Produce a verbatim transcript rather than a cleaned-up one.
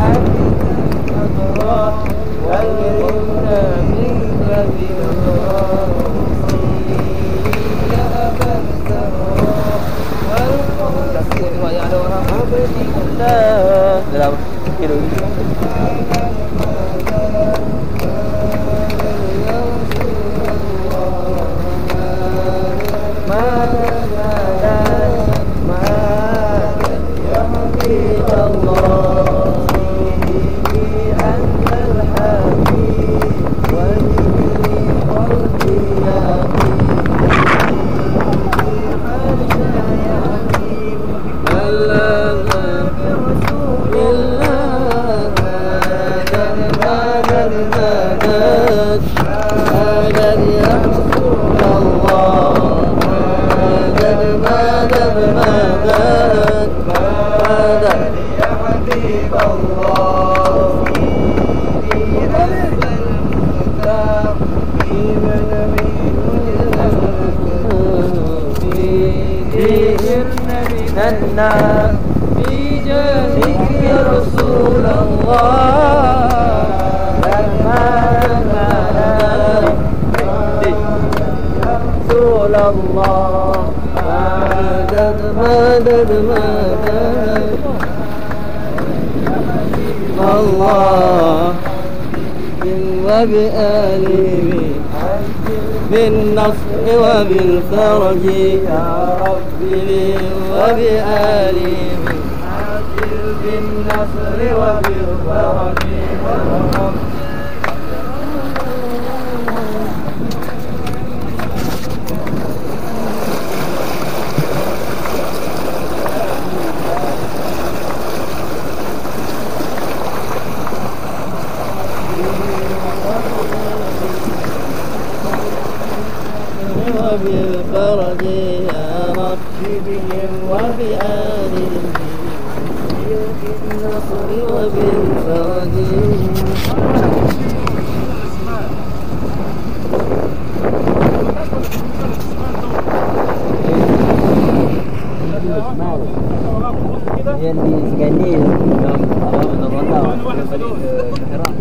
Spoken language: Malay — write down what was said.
Dalam kilo في جانبك يا رسول الله لما يا رسول الله مدد مدد مدد الله وبآله بالنصر وبالفرج يا ربي وبآله بالنصر وبالفرج وبالفرج يا رب بهم وبآلهم بالنصر وبالفرج yang di sini dalam dalam dalam